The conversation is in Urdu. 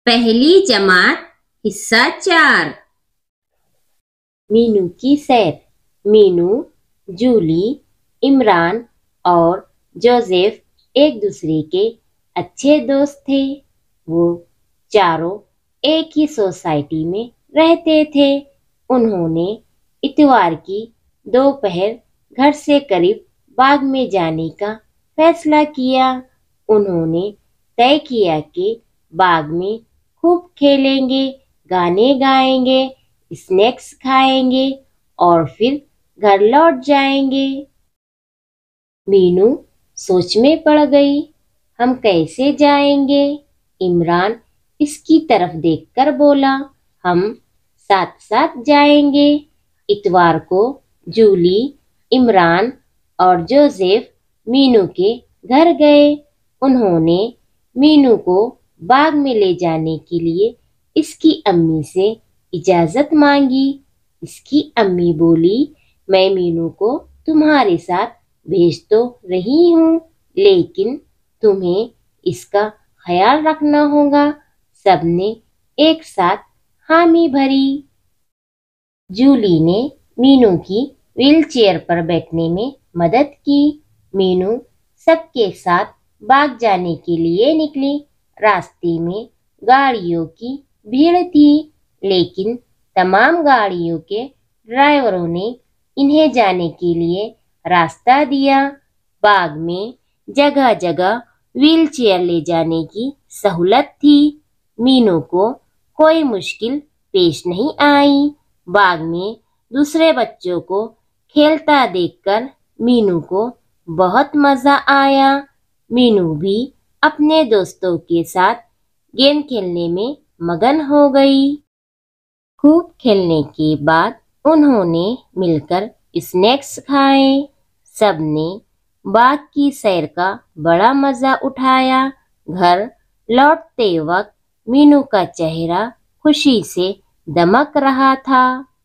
پہلی جماعت حصہ 4 مینو کی سیر۔ مینو، جولی، عمران اور جوزف ایک دوسرے کے اچھے دوست تھے۔ وہ چاروں ایک ہی سوسائٹی میں رہتے تھے۔ انہوں نے اتوار کی دوپہر گھر سے قریب باغ میں جانے کا فیصلہ کیا۔ انہوں نے طے کیا کہ باغ میں خوب کھیلیں گے، گانے گائیں گے، اسنیکس کھائیں گے اور پھر گھر لوٹ جائیں گے۔ مینو سوچ میں پڑ گئی، ہم کیسے جائیں گے؟ عمران اس کی طرف دیکھ کر بولا، ہم ساتھ ساتھ جائیں گے۔ اتوار کو جولی، عمران اور جوزف مینو کے گھر گئے۔ انہوں نے مینو کو باغ میں لے جانے کے لیے اس کی امی سے اجازت مانگی۔ اس کی امی بولی، میں مینو کو تمہارے ساتھ بھیج تو رہی ہوں، لیکن تمہیں اس کا خیال رکھنا ہوگا۔ سب نے ایک ساتھ حامی بھری۔ جولی نے مینو کی ویل چیئر پر بیٹھنے میں مدد کی۔ مینو سب کے ساتھ باغ جانے کے لیے نکلی۔ راستے میں گاڑیوں کی بھیڑ تھی، لیکن تمام گاڑیوں کے ڈرائیوروں نے انہیں جانے کے لیے راستہ دیا۔ باغ میں جگہ جگہ ویل چیئر لے جانے کی سہولت تھی۔ مینو کو کوئی مشکل پیش نہیں آئی۔ باغ میں دوسرے بچوں کو کھیلتا دیکھ کر مینو کو بہت مزہ آیا۔ مینو بھی اپنے دوستوں کے ساتھ گیم کھیلنے میں مگن ہو گئی۔ خوب کھیلنے کے بعد انہوں نے مل کر اسنیکس کھائے۔ سب نے باغ کی سیر کا بڑا مزہ اٹھایا۔ گھر لوٹتے وقت مینو کا چہرہ خوشی سے دمک رہا تھا۔